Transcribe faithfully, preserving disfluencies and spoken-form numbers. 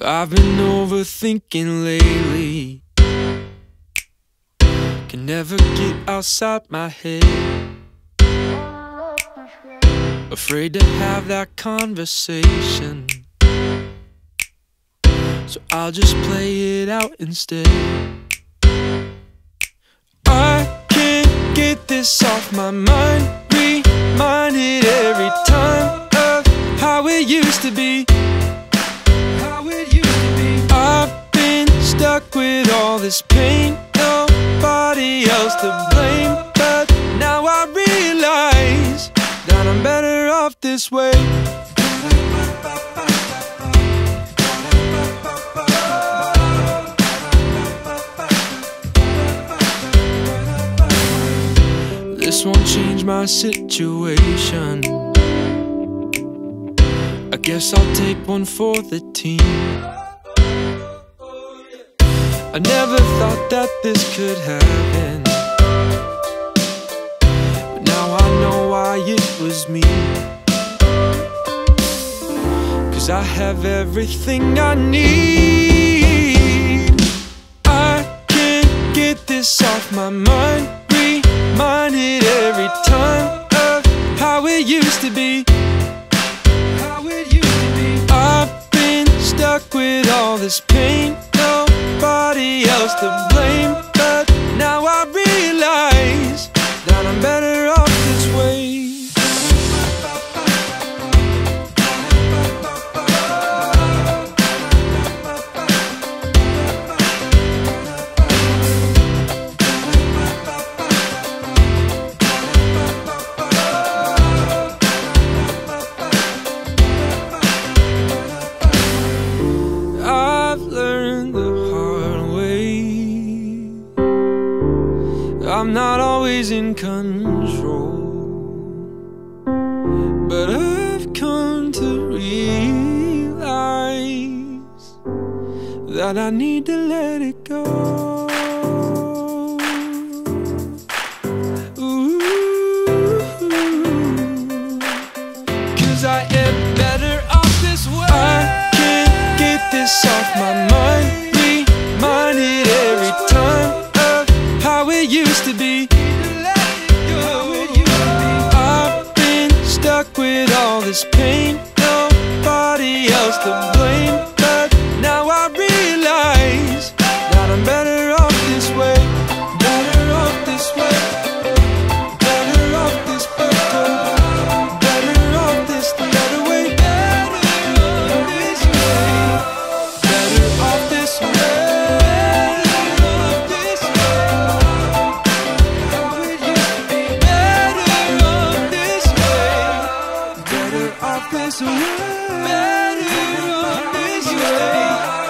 I've been overthinking lately. Can never get outside my head. Afraid to have that conversation, so I'll just play it out instead. I can't get this off my mind, reminded every time of how it used to be. How it used to be. I've been stuck with all this pain, nobody else to blame, but now I realize that I'm better off this way. This won't change my situation. I guess I'll take one for the team. I never thought that this could happen, but now I know why it was me. Cause I have everything I need. I can't get this off my mind, reminded every time of how it used to be. How it used to be. I've been stuck with all this pain, nobody else to blame, but now I realize that I'm better off this way. I'm not always in control, but I've come to realize that I need to let it go. Ooh, 'cause I am better off this way. I can't get this off my mind, reminded every time how it used to be. I've been stuck with all this pain, nobody else to blame, but now I realize that I'm better off this way. Better off this way. Better off this way. Better off this the better way. Better off this way. Better off this way. This way, better off this way.